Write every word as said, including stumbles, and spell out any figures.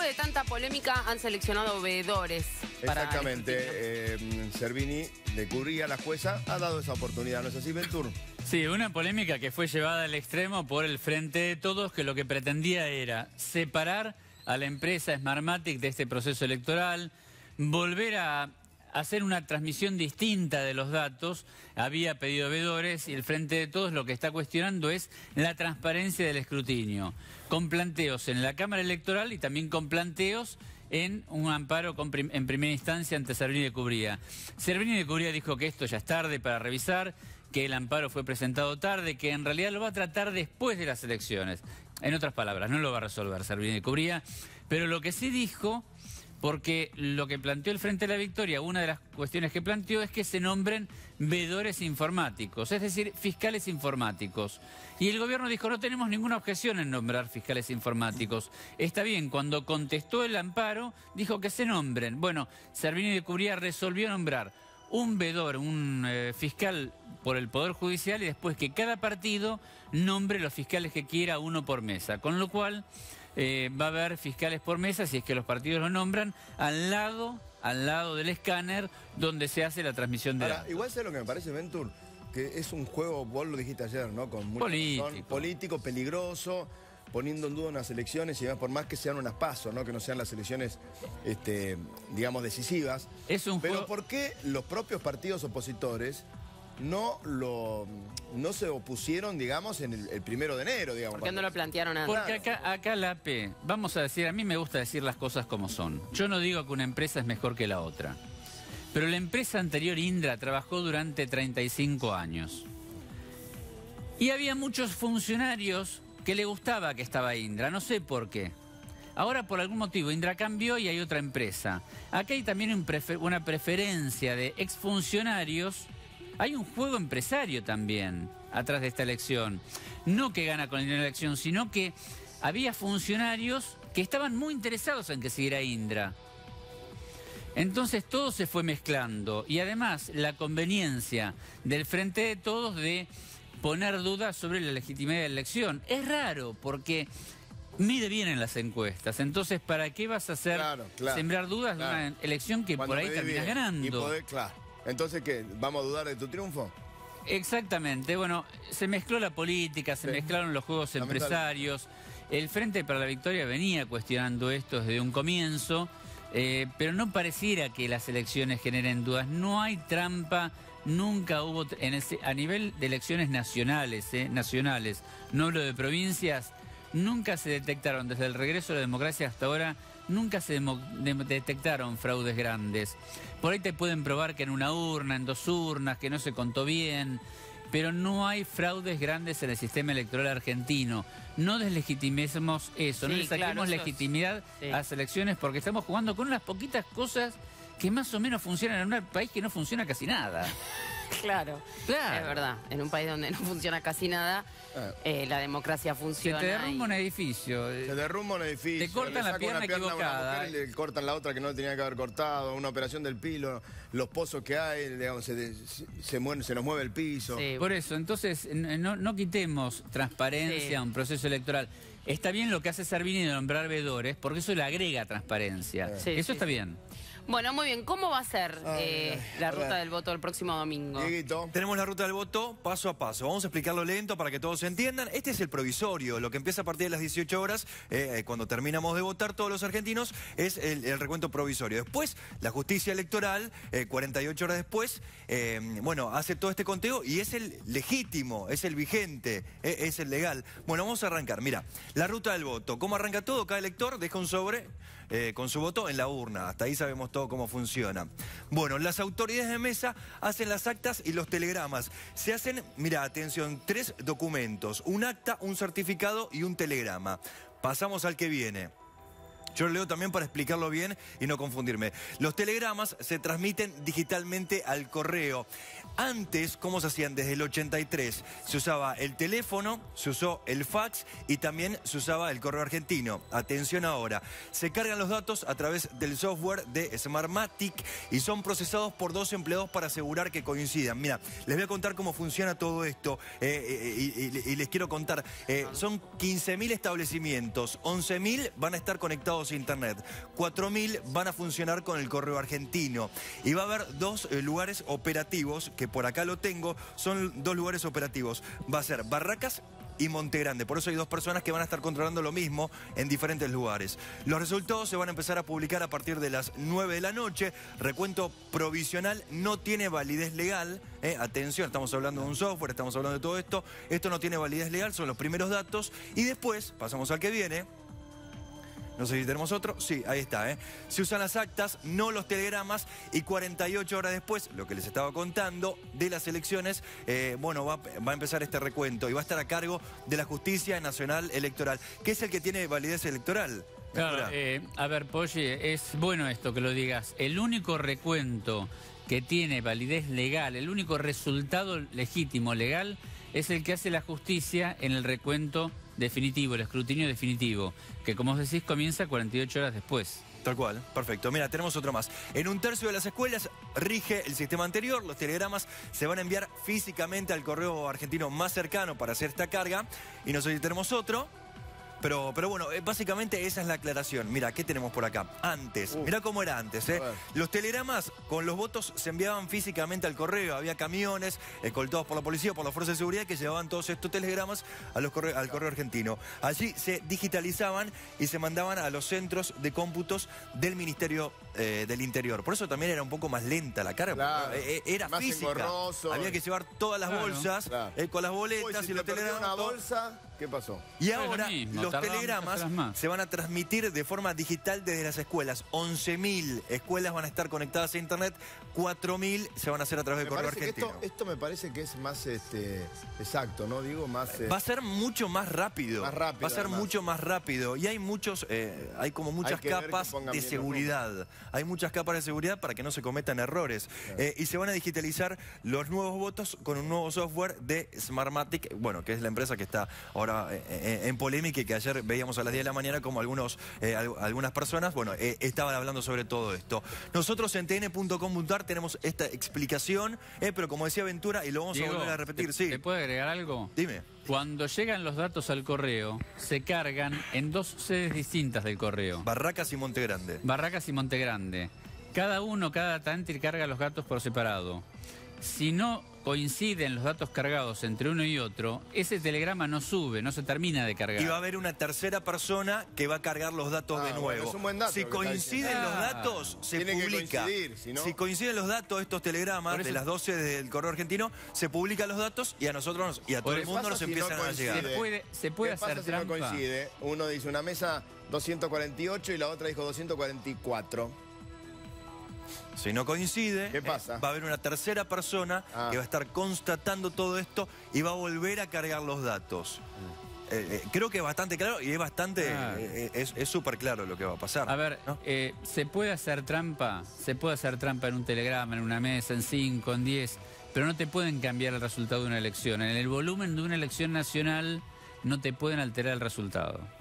de tanta polémica han seleccionado veedores. Para Exactamente. Eh, Servini de Cubría, la jueza, ha dado esa oportunidad, ¿no es así, Ventur? Sí, una polémica que fue llevada al extremo por el Frente de Todos, que lo que pretendía era separar a la empresa Smartmatic de este proceso electoral, volver a hacer una transmisión distinta de los datos. Había pedido veedores y el Frente de Todos lo que está cuestionando es la transparencia del escrutinio, con planteos en la Cámara Electoral y también con planteos en un amparo con prim en primera instancia ante Servini de Cubría. Servini de Cubría dijo que esto ya es tarde para revisar, que el amparo fue presentado tarde, que en realidad lo va a tratar después de las elecciones. En otras palabras, no lo va a resolver Servini de Cubría, pero lo que sí dijo, porque lo que planteó el Frente de la Victoria, una de las cuestiones que planteó es que se nombren veedores informáticos, es decir, fiscales informáticos. Y el gobierno dijo, no tenemos ninguna objeción en nombrar fiscales informáticos. Está bien, cuando contestó el amparo, dijo que se nombren. Bueno, Servini de Cubría resolvió nombrar un veedor, un eh, fiscal por el Poder Judicial y después que cada partido nombre los fiscales que quiera, uno por mesa. Con lo cual eh, va a haber fiscales por mesa, si es que los partidos lo nombran, al lado, al lado del escáner donde se hace la transmisión de Ahora, datos. igual sé lo que me parece, Ventur, que es un juego, vos lo dijiste ayer, ¿no? Con mucha Político. razón, político, peligroso, poniendo en duda unas elecciones y demás, por más que sean unas pasos, ¿no? Que no sean las elecciones, este, digamos, decisivas. Es un Pero juego... ¿por qué los propios partidos opositores no lo no se opusieron, digamos, en el, el primero de enero, digamos? ¿Por qué no lo plantearon antes? Porque acá, acá la A P, vamos a decir, a mí me gusta decir las cosas como son. Yo no digo que una empresa es mejor que la otra. Pero la empresa anterior, Indra, trabajó durante treinta y cinco años. Y había muchos funcionarios que le gustaba que estaba Indra, no sé por qué. Ahora, por algún motivo, Indra cambió y hay otra empresa. Acá hay también un prefer- una preferencia de exfuncionarios. Hay un juego empresario también atrás de esta elección. No que gana con la elección, sino que había funcionarios que estaban muy interesados en que siguiera Indra. Entonces todo se fue mezclando. Y además la conveniencia del Frente de Todos de poner dudas sobre la legitimidad de la elección. Es raro porque mide bien en las encuestas. Entonces, ¿para qué vas a hacer Claro, claro, sembrar dudas claro. de una elección que Cuando por ahí me terminas divide. ganando? Y poder, claro. Entonces, ¿qué? ¿Vamos a dudar de tu triunfo? Exactamente. Bueno, se mezcló la política, se Sí. mezclaron los juegos Lamentable. empresarios. El Frente para la Victoria venía cuestionando esto desde un comienzo, eh, pero no pareciera que las elecciones generen dudas. No hay trampa, nunca hubo, en ese, a nivel de elecciones nacionales, eh, nacionales, no hablo de provincias, nunca se detectaron, desde el regreso a la democracia hasta ahora, nunca se demo, de, detectaron fraudes grandes. Por ahí te pueden probar que en una urna, en dos urnas, que no se contó bien, pero no hay fraudes grandes en el sistema electoral argentino. No deslegitimemos eso, Sí, no le saquemos claro, eso es- legitimidad sí. a las elecciones porque estamos jugando con unas poquitas cosas que más o menos funcionan en un país que no funciona casi nada. Claro, Claro. es verdad. En un país donde no funciona casi nada, Ah. eh, la democracia Se funciona. te derrumba un y- edificio. Se derrumba un edificio. Te cortan le la saca pierna una pierna a una equivocada. mujer y le cortan la otra que no le tenía que haber cortado. Una operación del pilo, los pozos que hay, digamos, se, de- se, se mueve- se nos mueve el piso. Sí. Por eso, entonces, n- no, no quitemos transparencia Sí. a un proceso electoral. Está bien lo que hace Servini de nombrar veedores, porque eso le agrega transparencia. Sí, eso sí, está sí. bien. Bueno, muy bien. ¿Cómo va a ser Ay, eh, ay, la a ruta ver. del voto el próximo domingo? Dieguito. Tenemos la ruta del voto paso a paso. Vamos a explicarlo lento para que todos entiendan. Este es el provisorio, lo que empieza a partir de las dieciocho horas, eh, cuando terminamos de votar todos los argentinos, es el, el recuento provisorio. Después, la justicia electoral, eh, cuarenta y ocho horas después, eh, bueno, hace todo este conteo y es el legítimo, es el vigente, eh, es el legal. Bueno, vamos a arrancar. Mira, la ruta del voto. ¿Cómo arranca todo? Cada elector deja un sobre eh, con su voto en la urna. Hasta ahí sabemos todo cómo funciona. Bueno, las autoridades de mesa hacen las actas y los telegramas. Se hacen, mira, atención, tres documentos. Un acta, un certificado y un telegrama. Pasamos al que viene. Yo lo leo también para explicarlo bien y no confundirme. Los telegramas se transmiten digitalmente al correo. Antes, ¿cómo se hacían? Desde el ochenta y tres se usaba el teléfono, se usó el fax y también se usaba el correo argentino. Atención ahora, se cargan los datos a través del software de Smartmatic y son procesados por dos empleados para asegurar que coincidan. Mira, les voy a contar cómo funciona todo esto eh, eh, y, y- y les quiero contar. Eh, son quince mil establecimientos, once mil van a estar conectados conectados a internet. cuatro mil van a funcionar con el correo argentino. Y va a haber dos eh, lugares operativos, que por acá lo tengo, son dos lugares operativos. Va a ser Barracas y Monte Grande. Por eso hay dos personas que van a estar controlando lo mismo en diferentes lugares. Los resultados se van a empezar a publicar a partir de las nueve de la noche. Recuento provisional no tiene validez legal. Eh, atención, estamos hablando de un software, estamos hablando de todo esto. Esto no tiene validez legal, son los primeros datos. Y después, pasamos al que viene. No sé si tenemos otro. Sí, ahí está. ¿eh? Se usan las actas, no los telegramas. Y cuarenta y ocho horas después, lo que les estaba contando, de las elecciones, eh, bueno, va, va a empezar este recuento y va a estar a cargo de la Justicia Nacional Electoral, que es el que tiene validez electoral. Claro, eh, a ver, Poggi, es bueno esto que lo digas. El único recuento que tiene validez legal, el único resultado legítimo legal, es el que hace la justicia en el recuento definitivo, el escrutinio definitivo, que como os decís comienza cuarenta y ocho horas después. Tal cual, perfecto. Mira, tenemos otro más. En un tercio de las escuelas rige el sistema anterior. Los telegramas se van a enviar físicamente al correo argentino más cercano para hacer esta carga. Y no sé si tenemos otro. Pero, pero bueno, eh, básicamente esa es la aclaración. Mira, ¿qué tenemos por acá? Antes, uh, mira cómo era antes. ¿eh? Los telegramas con los votos se enviaban físicamente al correo. Había camiones escoltados por la policía, por las fuerzas de seguridad, que llevaban todos estos telegramas a los corre al correo argentino. Allí se digitalizaban y se mandaban a los centros de cómputos del Ministerio eh, del Interior. Por eso también era un poco más lenta la carga. Claro. Eh, era más física. Engorroso. Había que llevar todas las claro. bolsas claro. eh, con las boletas. Uy, si y los telegramas. Una bolsa, ¿qué pasó? Y ahora los telegramas se van a transmitir de forma digital desde las escuelas. once mil escuelas van a estar conectadas a internet, cuatro mil se van a hacer a través del correo argentino. Esto, esto me parece que es más este, exacto, ¿no? Digo, más... Eh, va a ser mucho más rápido. Más rápido. Va a ser además. mucho más rápido. Y hay muchos, eh, hay como muchas hay capas de seguridad. Hay muchas capas de seguridad para que no se cometan errores. Claro. Eh, y se van a digitalizar los nuevos votos con un nuevo software de Smartmatic, bueno, que es la empresa que está ahora eh, en polémica y que ayer veíamos a las diez de la mañana como algunos, eh, algunas personas, bueno, eh, estaban hablando sobre todo esto. Nosotros en t n punto com punto a r tenemos esta explicación, eh, pero como decía Ventura, y lo vamos Diego, a volver a repetir, ¿te, sí. ¿te puedo agregar algo? Dime. Cuando llegan los datos al correo, se cargan en dos sedes distintas del correo. Barracas y Monte Grande. Barracas y Monte Grande. Cada uno, cada data entry carga los datos por separado. Si no coinciden los datos cargados entre uno y otro, ese telegrama no sube, no se termina de cargar. Y va a haber una tercera persona que va a cargar los datos ah, de nuevo. Bueno, es un buen dato si coinciden ah, los datos, se tiene publica. Que si, no... si coinciden los datos, estos telegramas de las doce del correo argentino, se publican los datos y a nosotros y a todo el mundo nos si empiezan no a llegar. Se puede, se puede ¿Qué hacer pasa si trampa? no coincide? Uno dice una mesa doscientos cuarenta y ocho y la otra dijo doscientos cuarenta y cuatro. Si no coincide, ¿qué pasa? Eh, va a haber una tercera persona ah. que va a estar constatando todo esto y va a volver a cargar los datos. Mm. Eh, eh, creo que es bastante claro y es bastante, ah. eh, es súper claro lo que va a pasar. A ver, ¿no? eh, ¿se puede hacer trampa? Se puede hacer trampa en un telegrama, en una mesa, en cinco, en diez, pero no te pueden cambiar el resultado de una elección. En el volumen de una elección nacional no te pueden alterar el resultado.